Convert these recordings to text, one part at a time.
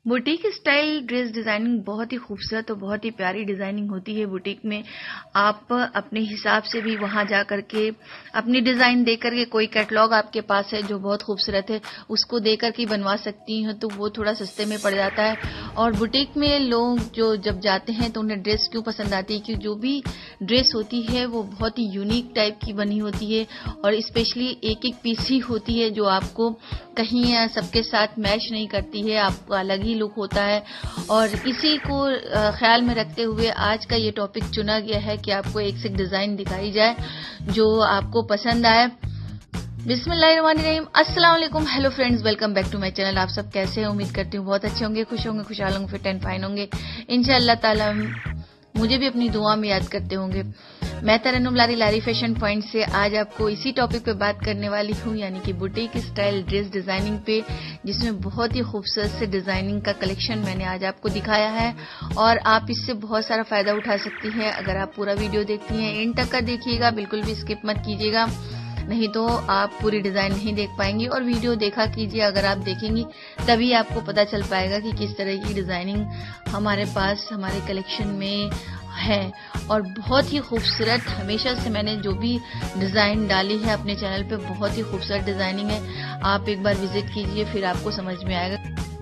Boutique style dress designing बहुत ही खूबसूरत और बहुत ही प्यारी डिजाइनिंग होती है। बुटीक में आप अपने हिसाब से भी वहां जा करके अपनी डिजाइन दे करके, कोई कैटलॉग आपके पास है जो बहुत खूबसूरत है उसको दे करके बनवा सकती हैं, तो वो थोड़ा सस्ते में पड़ जाता है। और बुटीक में लोग जो जब जाते हैं तो उन्हें ड्रेस क्यों पसंद आती है, क्योंकि जो भी ड्रेस होती है वो बहुत ही यूनिक टाइप की बनी होती है और स्पेशली एक एक पीस ही होती है जो आपको कहीं सबके साथ मैच नहीं करती है, आपका अलग ही लुक होता है। और इसी को ख्याल में रखते हुए आज का ये टॉपिक चुना गया है कि आपको एक से एक डिजाइन दिखाई जाए जो आपको पसंद आए। बिस्मिल्लाहिर्रहमानिर्रहीम, अस्सलाम वालेकुम, hello friends, welcome back to my channel. आप सब कैसे हैं? उम्मीद करती हूँ बहुत अच्छे होंगे, खुश होंगे, खुशहाल होंगे, फिट एंड फाइन होंगे। इंशाअल्लाह ताला मुझे भी अपनी दुआ में याद करते होंगे। मैं तरन्नुम लारी फैशन पॉइंट से आज आपको इसी टॉपिक पे बात करने वाली हूँ, यानी कि बुटीक स्टाइल ड्रेस डिजाइनिंग पे, जिसमें बहुत ही खूबसूरत से डिजाइनिंग का कलेक्शन मैंने आज आपको दिखाया है और आप इससे बहुत सारा फायदा उठा सकती हैं अगर आप पूरा वीडियो देखती हैं। एंड तक का देखिएगा, बिल्कुल भी स्किप मत कीजिएगा, नहीं तो आप पूरी डिजाइन नहीं देख पाएंगी। और वीडियो देखा कीजिए, अगर आप देखेंगी तभी आपको पता चल पाएगा कि किस तरह की डिजाइनिंग हमारे पास हमारे कलेक्शन में है। और बहुत ही खूबसूरत, हमेशा से मैंने जो भी डिजाइन डाली है अपने चैनल पे बहुत ही खूबसूरत डिजाइनिंग है। आप एक बार विजिट कीजिए, फिर आपको समझ में आएगा।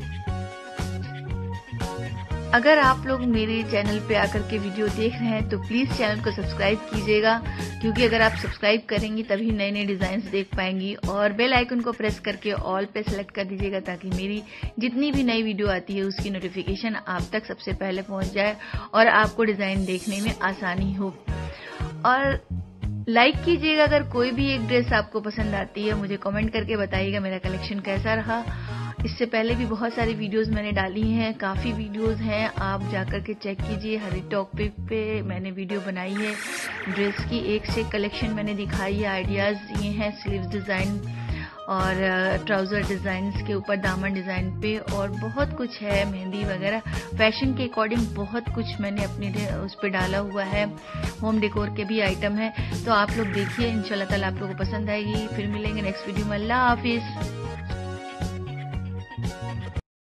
अगर आप लोग मेरे चैनल पे आकर के वीडियो देख रहे हैं तो प्लीज चैनल को सब्सक्राइब कीजिएगा, क्योंकि अगर आप सब्सक्राइब करेंगी तभी नए नए डिजाइन देख पाएंगी। और बेल आइकन को प्रेस करके ऑल पे सेलेक्ट कर दीजिएगा, ताकि मेरी जितनी भी नई वीडियो आती है उसकी नोटिफिकेशन आप तक सबसे पहले पहुंच जाए और आपको डिजाइन देखने में आसानी हो। और लाइक कीजिएगा अगर कोई भी एक ड्रेस आपको पसंद आती है, मुझे कमेंट करके बताइएगा मेरा कलेक्शन कैसा रहा। इससे पहले भी बहुत सारी वीडियोस मैंने डाली हैं, काफी वीडियोस हैं, आप जाकर के चेक कीजिए। हर एक टॉपिक पे मैंने वीडियो बनाई है, ड्रेस की एक से एक कलेक्शन मैंने दिखाई है, आइडियाज दिए हैं, स्लीव्स डिजाइन और ट्राउजर डिजाइन के ऊपर दामन डिजाइन पे, और बहुत कुछ है, मेहंदी वगैरह, फैशन के अकॉर्डिंग बहुत कुछ मैंने अपने उस पर डाला हुआ है। होम डेकोर के भी आइटम है, तो आप लोग देखिए, इंशाल्लाह ताला आप लोगों को पसंद आएगी। फिर मिलेंगे नेक्स्ट वीडियो में। अल्लाह हाफिज।